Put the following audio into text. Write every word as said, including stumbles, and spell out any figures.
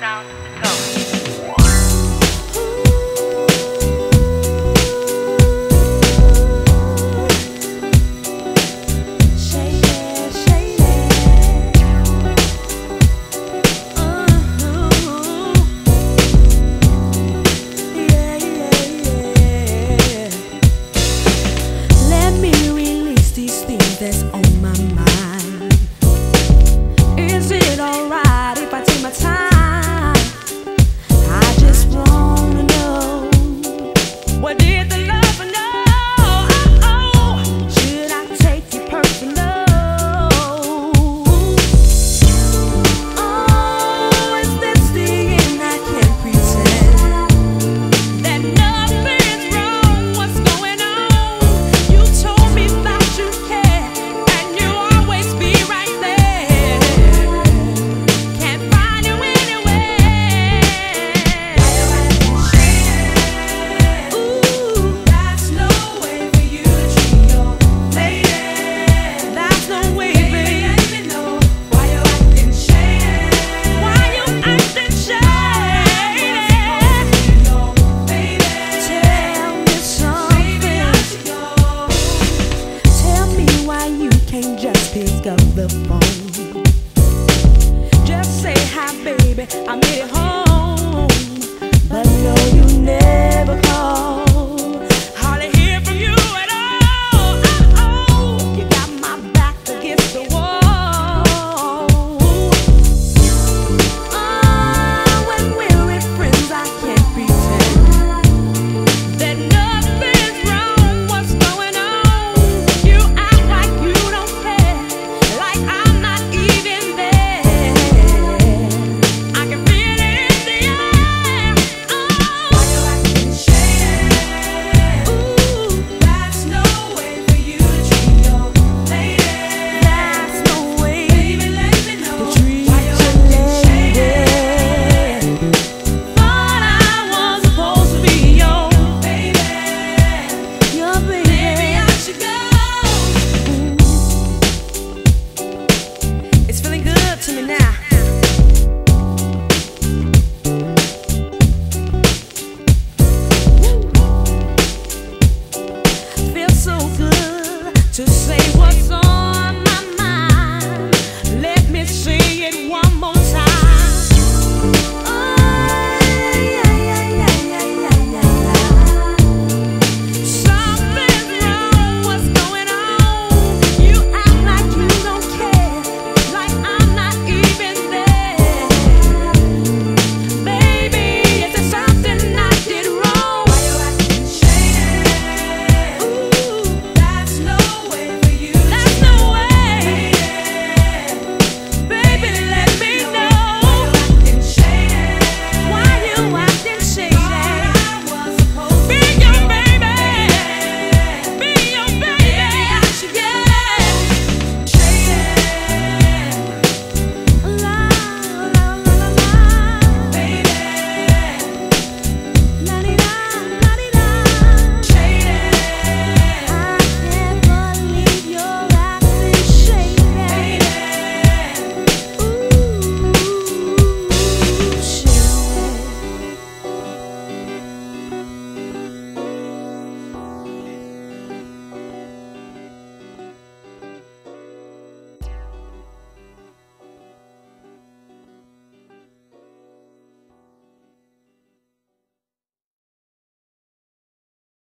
sound go. That's on my mind. Is it alright if I take my time? I just wanna know, what did the lover know? Oh, oh, should I take it personal? Oh, is this the end? I can't pretend that nothing's wrong. What's going on? You told me that you care. Can't just pick up the phone. Just say hi, baby, I made it home. But no, you never call.